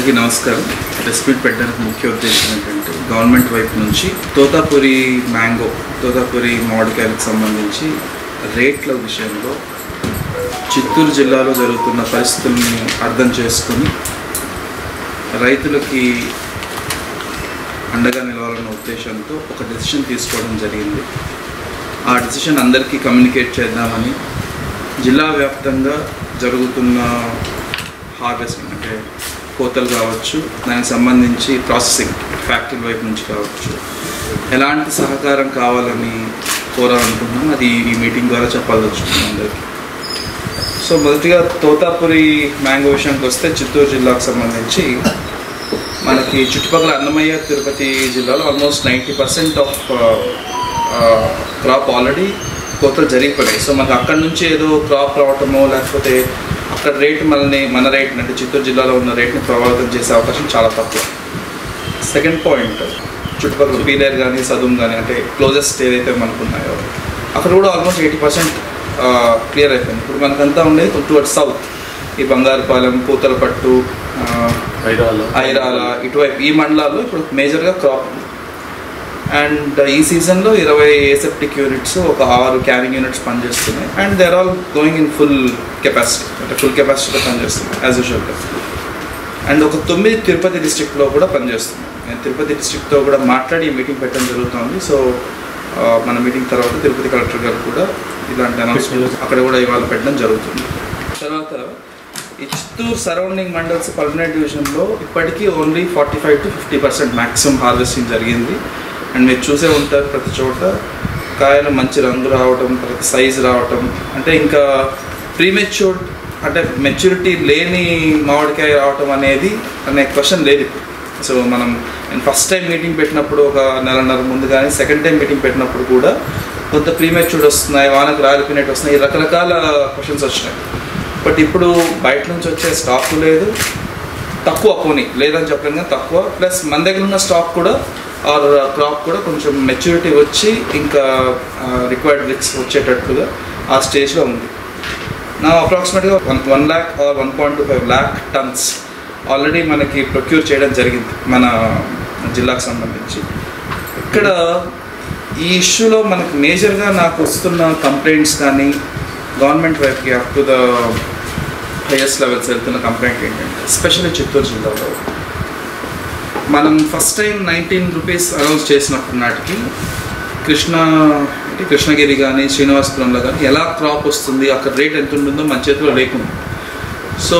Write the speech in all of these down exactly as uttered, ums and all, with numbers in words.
నమస్కారం. రెస్పీట్ పెట్టడానికి ముఖ్య ఉద్దేశం ఏంటంటే గవర్నమెంట్ వైపు నుంచి తోతాపురి మ్యాంగో తోతాపురి మామిడికాయలకు సంబంధించి రేట్ల విషయంలో చిత్తూరు జిల్లాలో జరుగుతున్న పరిస్థితులను అర్థం చేసుకొని రైతులకి అండగా నిలవాలన్న ఉద్దేశంతో ఒక డెసిషన్ తీసుకోవడం జరిగింది. ఆ డెసిషన్ అందరికీ కమ్యూనికేట్ చేద్దామని జిల్లా వ్యాప్తంగా జరుగుతున్న హార్వెస్టింగ్ అంటే కోతలు కావచ్చు, దానికి సంబంధించి ప్రాసెసింగ్ ఫ్యాక్టరీ వైపు నుంచి కావచ్చు, ఎలాంటి సహకారం కావాలని కోరాలనుకుంటున్నాం. అది ఈ మీటింగ్ ద్వారా చెప్పాల్సొచ్చుకున్నాం అందరికీ. సో మొదటిగా తోతాపురి మ్యాంగో విషయానికి వస్తే చిత్తూరు జిల్లాకు సంబంధించి మనకి చుట్టుపక్కల అన్నమయ్య తిరుపతి జిల్లాలో almost ninety percent of crop already కోతలు జరిగిపోయాయి. సో మనకు అక్కడి నుంచి ఏదో క్రాప్ రావటమో లేకపోతే అక్కడ రేటు మనల్ని మన రేట్ని అంటే చిత్తూరు జిల్లాలో ఉన్న రేట్ని ప్రభావితం చేసే అవకాశం చాలా తక్కువ. సెకండ్ పాయింట్, చుట్టుపక్కల పీలేరు కానీ సదుం కానీ అంటే క్లోజెస్ట్ ఏదైతే మనకు ఉన్నాయో అక్కడ కూడా ఆల్మోస్ట్ ఎయిటీ పర్సెంట్ క్లియర్ అయిపోయింది. ఇప్పుడు మనకంతా ఉండేది టువర్డ్ సౌత్, ఈ బంగారుపాలెం, పూతలపట్టు, ఐరాల ఇటువైపు ఈ మండలాల్లో ఇప్పుడు మేజర్గా క్రాప్ ఉంది. అండ్ ఈ సీజన్లో ఇరవై ఏసెప్టిక్ యూనిట్స్, ఒక ఆరు క్యారింగ్ యూనిట్స్ పనిచేస్తున్నాయి. And they are all going in full capacity అంటే ఫుల్ కెపాసిటీలో పనిచేస్తున్నాయి యాజ్ యూజువల్గా. అండ్ ఒక తొమ్మిది తిరుపతి డిస్ట్రిక్ట్లో కూడా పనిచేస్తున్నాయి. నేను తిరుపతి డిస్ట్రిక్ట్తో కూడా మాట్లాడి మీటింగ్ పెట్టడం జరుగుతుంది. సో మన మీటింగ్ తర్వాత తిరుపతి కలెక్టర్ గారు కూడా ఇలాంటి అనౌన్స్మెంట్ అక్కడ కూడా ఇవాళ పెట్టడం జరుగుతుంది. తర్వాత ఈ చిత్తూరు సరౌండింగ్ మండల్స్ పల్నాడు డివిజన్లో ఇప్పటికీ only forty five to fifty percent maximum harvesting జరిగింది. అండ్ మీరు చూసే ఉంటారు ప్రతి చోట కాయలు మంచి రంగు రావటం, ప్రతి సైజు రావటం, అంటే ఇంకా ప్రీమెచ్యూర్డ్ అంటే మెచ్యూరిటీ లేని మామిడికాయ రావటం అనేది అనే క్వశ్చన్ లేదు ఇప్పుడు. సో మనం నేను ఫస్ట్ టైం మీటింగ్ పెట్టినప్పుడు ఒక నెలన్నర ముందు కానీ సెకండ్ టైం మీటింగ్ పెట్టినప్పుడు కూడా కొంత ప్రీమెచ్యూర్డ్ వస్తున్నాయి, వానకు రాలిపోయినట్టు వస్తున్నాయి, రకరకాల క్వశ్చన్స్ వచ్చినాయి. బట్ ఇప్పుడు బయట నుంచి వచ్చే స్టాక్ లేదు, తక్కువ పోనీ లేదని చెప్పలేను కానీ తక్కువ, ప్లస్ మన దగ్గర ఉన్న స్టాక్ కూడా ఆర్ క్రాప్ కూడా కొంచెం మెచ్యూరిటీ వచ్చి ఇంకా రిక్వైర్డ్ రిక్స్ వచ్చేటట్టుగా ఆ స్టేజ్లో ఉంది. నా అప్రాక్సిమేట్గా one one lakh or one point two five lakh tons already మనకి ప్రొక్యూర్ చేయడం జరిగింది మన జిల్లాకు సంబంధించి. ఇక్కడ ఈ ఇష్యూలో మనకు మేజర్గా నాకు వస్తున్న కంప్లైంట్స్ కానీ గవర్నమెంట్ వైపుకి up to the highest levels వెళ్తున్న కంప్లైంట్ ఏంటంటే ఎస్పెషల్లీ చిత్తూరు జిల్లాలో మనం first time nineteen rupees announce చేసినప్పుడు నాటికి కృష్ణ అంటే కృష్ణగిరి కానీ శ్రీనివాసపురంలో కానీ ఎలా క్రాప్ వస్తుంది, అక్కడ రేట్ ఎంత ఉంటుందో మన చేతిలో లేకుండా. సో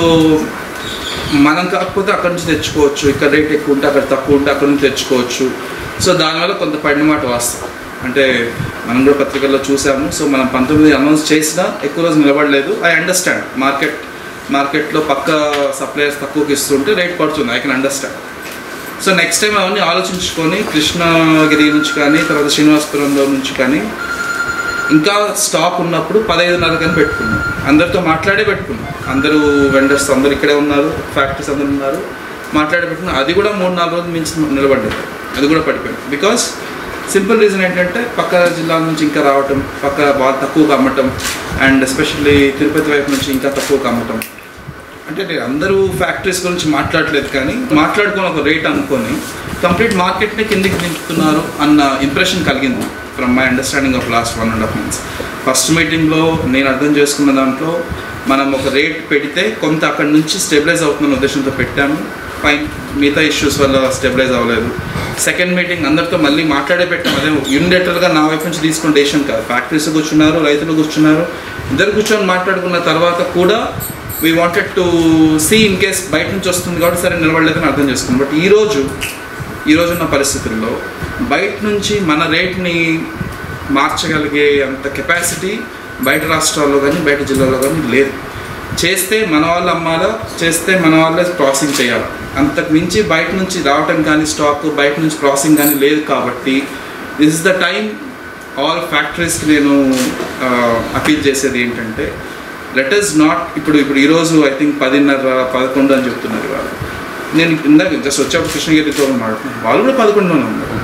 మనం కాకపోతే అక్కడ నుంచి తెచ్చుకోవచ్చు, ఇక్కడ రేట్ ఎక్కువ ఉంటే అక్కడ తక్కువ ఉంటే అక్కడ నుంచి తెచ్చుకోవచ్చు. సో దానివల్ల కొంత పడినమాట వాస్తవం అంటే మనం కూడా పత్రికల్లో చూసాము. సో మనం పంతొమ్మిది అనౌన్స్ చేసినా ఎక్కువ రోజు నిలబడలేదు. ఐ అండర్స్టాండ్, మార్కెట్ మార్కెట్లో పక్క సప్లయర్స్ తక్కువకి ఇస్తుంటే రేట్ పడుతుంది, I can understand. So next time అవన్నీ ఆలోచించుకొని కృష్ణగిరి నుంచి కానీ తర్వాత శ్రీనివాసపురంలో నుంచి కానీ ఇంకా స్టాక్ ఉన్నప్పుడు పదహైదున్నర కానీ పెట్టుకున్నాం, అందరితో మాట్లాడే పెట్టుకున్నాం. అందరూ వెండర్స్ అందరు ఇక్కడే ఉన్నారు, ఫ్యాక్టరీస్ అందరు ఉన్నారు, మాట్లాడే పెట్టుకున్నాం. అది కూడా మూడు నాలుగు రోజులు మించి నిలబడ్డది, అది కూడా పడిపోయింది. బికాస్ సింపుల్ రీజన్ ఏంటంటే పక్క జిల్లాల నుంచి ఇంకా రావటం, పక్క బాగా తక్కువగా అమ్మటం, అండ్ ఎస్పెషల్లీ తిరుపతి వైపు నుంచి ఇంకా తక్కువగా అమ్మటం. అంటే అందరూ ఫ్యాక్టరీస్ గురించి మాట్లాడలేదు కానీ మాట్లాడుకొని ఒక రేట్ అనుకొని కంప్లీట్ మార్కెట్ని కిందికి దింపుతున్నారు అన్న ఇంప్రెషన్ కలిగింది from my understanding of last one and half months. First మీటింగ్లో నేను అర్థం చేసుకున్న దాంట్లో మనం ఒక రేట్ పెడితే కొంత అక్కడి నుంచి స్టెబిలైజ్ అవుతున్న ఉద్దేశంతో పెట్టాము. ఫైన్, మిగతా ఇష్యూస్ వల్ల స్టెబిలైజ్ అవ్వలేదు. సెకండ్ మీటింగ్ అందరితో మళ్ళీ మాట్లాడే పెట్టాము. అదే యూనిలేటర్గా నా వైపు నుంచి తీసుకున్న డెసిషన్ కాదు. ఫ్యాక్టరీస్ కూర్చున్నారు, రైతులు కూర్చున్నారు, ఇద్దరు కూర్చొని మాట్లాడుకున్న తర్వాత కూడా we wanted to see in case బయట నుంచి వస్తుంది కాబట్టి సరే నిలబడలేదని అర్థం చేసుకున్నాం. బట్ ఈరోజు ఈరోజున్న పరిస్థితుల్లో బయట నుంచి మన రేట్ని మార్చగలిగే అంత కెపాసిటీ బయట రాష్ట్రాల్లో కానీ బయట జిల్లాల్లో కానీ లేదు. చేస్తే మన వాళ్ళు అమ్మాలా, చేస్తే మన వాళ్ళే ప్రాసెసింగ్ చేయాలి. అంతకు మించి బయట నుంచి రావటం కానీ స్టాక్ బయట నుంచి ప్రాసెసింగ్ కానీ లేదు. కాబట్టి this is the time all ఫ్యాక్టరీస్కి నేను అపీల్ చేసేది ఏంటంటే లెట్ అస్ నాట్ ఇప్పుడు ఇప్పుడు ఈరోజు ఐ థింక్ పదిన్నర పదకొండు అని చెప్తున్నారు వాళ్ళు. నేను ఇందాక జస్ట్ వచ్చేప్పుడు కృష్ణగిరితో మాట్లాడుతున్నాను, వాళ్ళు కూడా పదకొండులోనే ఉన్నారు.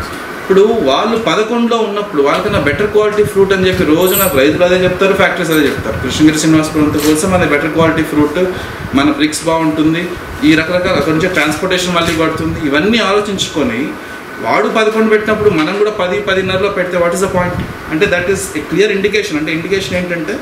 ఇప్పుడు వాళ్ళు పదకొండులో ఉన్నప్పుడు వాళ్ళకన్నా బెటర్ క్వాలిటీ ఫ్రూట్ అని చెప్పి రోజు నాకు రైతులు అదే చెప్తారు, ఫ్యాక్టరీస్ అదే చెప్తారు. కృష్ణగిరి శ్రీనివాసపురంతో కోసం మన బెటర్ క్వాలిటీ ఫ్రూట్, మన బ్రిక్స్ బాగుంటుంది, ఈ రకరకాల అక్కడ నుంచి ట్రాన్స్పోర్టేషన్ మళ్ళీ పడుతుంది. ఇవన్నీ ఆలోచించుకొని వాడు పదకొండు పెట్టినప్పుడు మనం కూడా పది పదిన్నరలో పెడితే వాట్ ఈస్ ద పాయింట్? అంటే that is a clear indication. అంటే ఇండికేషన్ ఏంటంటే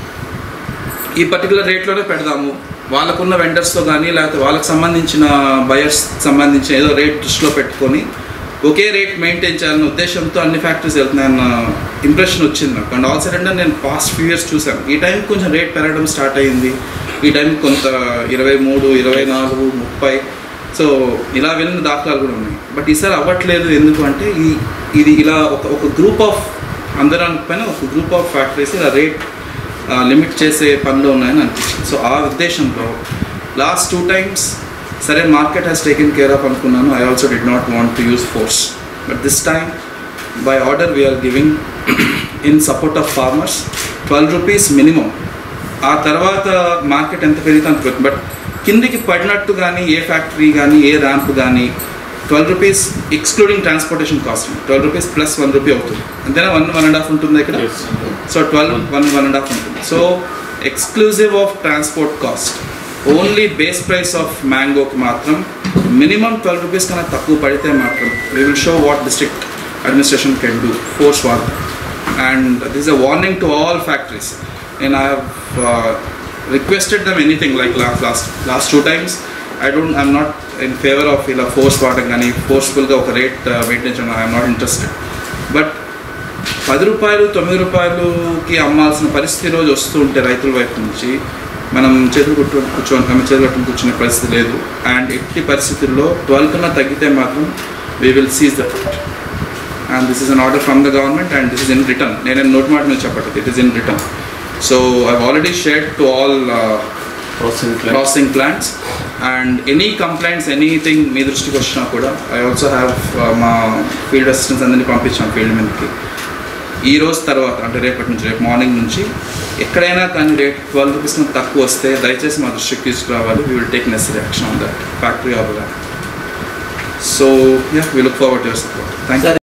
ఈ పర్టికులర్ రేట్లోనే పెడదాము, వాళ్ళకున్న వెండర్స్తో కానీ లేకపోతే వాళ్ళకి సంబంధించిన బయర్స్ సంబంధించిన ఏదో రేట్ దృష్టిలో పెట్టుకొని ఒకే రేట్ మెయింటైన్ చేయాలనే ఉద్దేశంతో అన్ని ఫ్యాక్టరీస్ వెళ్తున్నాయన్న ఇంప్రెషన్ వచ్చింది నాకు. అండ్ ఆల్సో అంటే నేను పాస్ట్ ఫ్యూ ఇయర్స్ చూసాను, ఈ టైం కొంచెం రేట్ పెరగడం స్టార్ట్ అయ్యింది, ఈ టైం కొంత ఇరవై మూడు ఇరవై నాలుగు ముప్పై సో ఇలా వెళ్ళిన దాఖలాలు కూడా ఉన్నాయి. బట్ ఈసారి అవ్వట్లేదు. ఎందుకు అంటే ఈ ఇది ఇలా ఒక ఒక గ్రూప్ ఆఫ్ అందరానికి పైన ఒక గ్రూప్ ఆఫ్ ఫ్యాక్టరీస్ ఇలా రేట్ లిమిట్ చేసే పనిలో ఉన్నాయని అనిపించింది. సో ఆ ఉద్దేశంలో లాస్ట్ టూ టైమ్స్ సరే market has taken care of అనుకున్నాను. I also did not want to use force, but this time by order we're giving in support of farmers twelve rupees minimum. ఆ తర్వాత market ఎంత పెరిగితే అంత పెరుగుతుంది. But కిందికి పడినట్టు కానీ ఏ ఫ్యాక్టరీ కానీ ఏ ర్యాంప్ కానీ twelve rupees excluding transportation cost, twelve rupees plus one rupee అవుతుంది. అంతేనా? వన్ వన్ అండ్ హాఫ్ ఉంటుంది ఇక్కడ. So twelve one one and half ఉంటుంది. So exclusive of transport cost only base price of మ్యాంగోకి మాత్రం మినిమం ట్వెల్వ్ రూపీస్ కన్నా తక్కువ పడితే మాత్రం we will show what district administration can do, force what. And this a warning to all factories. And I have requested them anything like last last last two times I don't I'm not in favour of ఇలా force వాడడం కానీ ఫోర్స్ఫుల్గా ఒక rate maintain చేయడం I'm not interested. But పది రూపాయలు తొమ్మిది రూపాయలుకి అమ్మాల్సిన పరిస్థితి రోజు వస్తూ ఉంటే రైతుల వైపు నుంచి మనం చేతులు కుట్టు కూర్చొని ఆమె చేతులు కట్టుకుని కూర్చునే పరిస్థితి లేదు. అండ్ ఎట్టి పరిస్థితుల్లో ట్వెల్వ్ కన్నా తగ్గితే మాత్రం we will seize the fruit. And this is an order from the government and this is in return. నేను నోట్ మాట మీద చెప్పట్లేదు, it is in return. So I already shared to all processing plants and any complaints anything మీ దృష్టికి వచ్చినా కూడా I also have మా ఫీల్డ్ అసిస్టెంట్స్ అందరినీ పంపించాం ఫీల్డ్ మీదకి. ఈ రోజు తర్వాత అంటే రేపటి నుంచి రేపు మార్నింగ్ నుంచి ఎక్కడైనా కానీ రేట్ ట్వెల్వ్ రూపీస్ తక్కువ వస్తే దయచేసి మా దృష్టికి తీసుకురావాలి. We will take necessary action on that factory of that. So yeah we look forward to your support. Thank you.